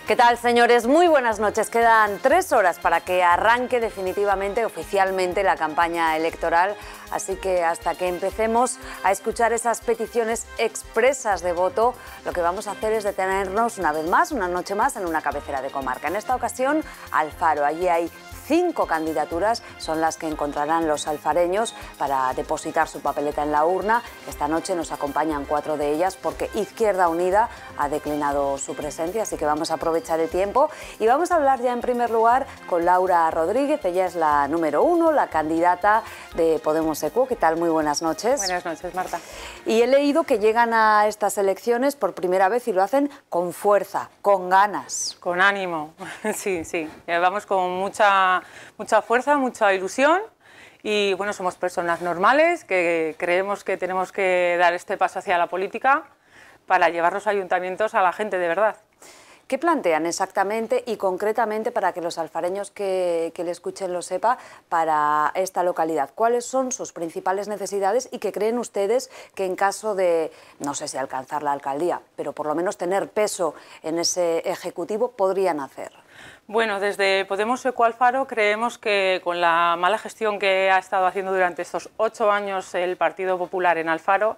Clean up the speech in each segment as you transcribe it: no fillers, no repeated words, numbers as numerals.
¿Qué tal, señores? Muy buenas noches. Quedan 3 horas para que arranque definitivamente, oficialmente, la campaña electoral. Así que hasta que empecemos a escuchar esas peticiones expresas de voto, lo que vamos a hacer es detenernos una vez más, una noche más, en una cabecera de comarca. En esta ocasión, Alfaro. Allí hay 5 candidaturas, son las que encontrarán los alfareños para depositar su papeleta en la urna. Esta noche nos acompañan 4 de ellas porque Izquierda Unida ha declinado su presencia, así que vamos a aprovechar el tiempo y vamos a hablar ya en primer lugar con Laura Rodríguez. Ella es la número 1, la candidata de Podemos ECU. ¿Qué tal? Muy buenas noches. Buenas noches, Marta. Y he leído que llegan a estas elecciones por primera vez y lo hacen con fuerza, con ganas. Con ánimo, sí. Vamos con mucha fuerza, mucha ilusión y bueno, somos personas normales que creemos que tenemos que dar este paso hacia la política para llevar los ayuntamientos a la gente de verdad. ¿Qué plantean exactamente y concretamente para que los alfareños que le escuchen lo sepa para esta localidad? ¿Cuáles son sus principales necesidades y qué creen ustedes que en caso de, no sé si alcanzar la alcaldía, pero por lo menos tener peso en ese ejecutivo, podrían hacer? Bueno, desde Podemos ECU Alfaro creemos que con la mala gestión que ha estado haciendo durante estos 8 años el Partido Popular en Alfaro,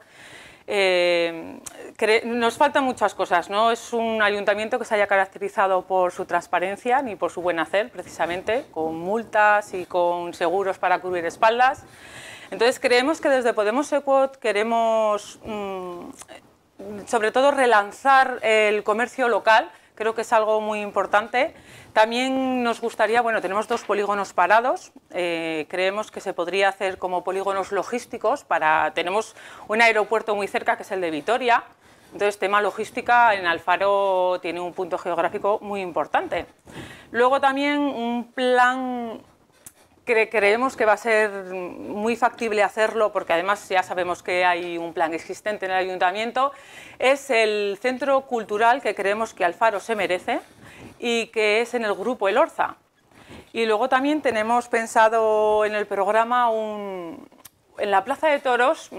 nos faltan muchas cosas. No es un ayuntamiento que se haya caracterizado por su transparencia ni por su buen hacer, precisamente, con multas y con seguros para cubrir espaldas. Entonces creemos que desde Podemos ECU queremos, sobre todo, relanzar el comercio local. Creo que es algo muy importante. También nos gustaría, bueno, tenemos 2 polígonos parados, creemos que se podría hacer como polígonos logísticos, tenemos un aeropuerto muy cerca que es el de Vitoria, entonces tema logística en Alfaro tiene un punto geográfico muy importante. Luego también un plan que creemos que va a ser muy factible hacerlo, porque además ya sabemos que hay un plan existente en el ayuntamiento, es el centro cultural que creemos que Alfaro se merece y que es en el Grupo Elorza. Y luego también tenemos pensado en el programa en la Plaza de Toros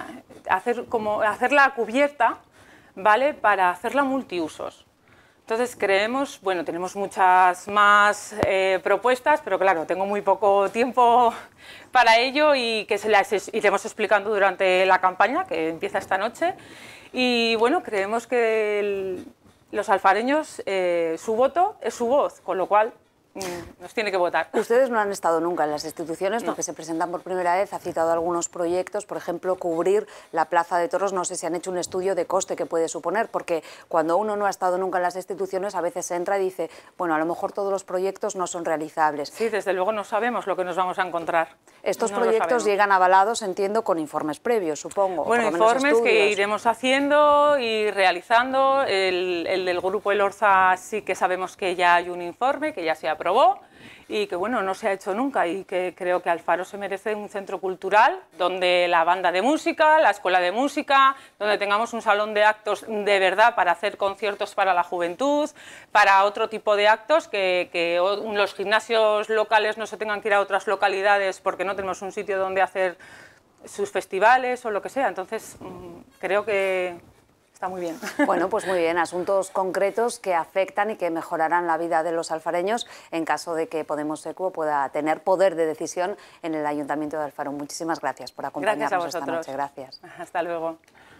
hacer la cubierta, ¿vale?, para hacerla multiusos. Entonces creemos, bueno, tenemos muchas más propuestas, pero claro, tengo muy poco tiempo para ello y que se las iremos explicando durante la campaña que empieza esta noche. Y bueno, creemos que los alfareños, su voto es su voz, con lo cual nos tiene que votar. Ustedes no han estado nunca en las instituciones porque se presentan por primera vez, ha citado algunos proyectos, por ejemplo, cubrir la Plaza de Toros. No sé si han hecho un estudio de coste que puede suponer, porque cuando uno no ha estado nunca en las instituciones a veces se entra y dice, bueno, a lo mejor todos los proyectos no son realizables. Sí, desde luego no sabemos lo que nos vamos a encontrar. Estos proyectos llegan avalados, entiendo, con informes previos, supongo. Bueno, informes que iremos haciendo y realizando. El del Grupo Elorza sí que sabemos que ya hay un informe, que ya se aprobó y que bueno, no se ha hecho nunca, y que creo que Alfaro se merece un centro cultural donde la banda de música, la escuela de música, donde tengamos un salón de actos de verdad para hacer conciertos para la juventud, para otro tipo de actos, que los gimnasios locales no se tengan que ir a otras localidades porque no tenemos un sitio donde hacer sus festivales o lo que sea. Entonces creo que está muy bien. Bueno, pues muy bien, asuntos concretos que afectan y que mejorarán la vida de los alfareños en caso de que Podemos ECU pueda tener poder de decisión en el Ayuntamiento de Alfaro. Muchísimas gracias por acompañarnos esta noche. Gracias. Hasta luego.